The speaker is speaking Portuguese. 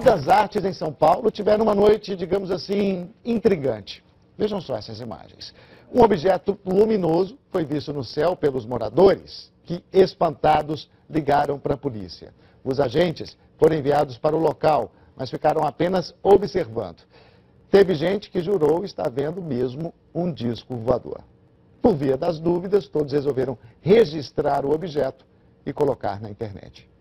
das Artes em São Paulo tiveram uma noite, digamos assim, intrigante. Vejam só essas imagens. Um objeto luminoso foi visto no céu pelos moradores, que, espantados, ligaram para a polícia. Os agentes foram enviados para o local, mas ficaram apenas observando. Teve gente que jurou estar vendo mesmo um disco voador. Por via das dúvidas, todos resolveram registrar o objeto e colocar na internet.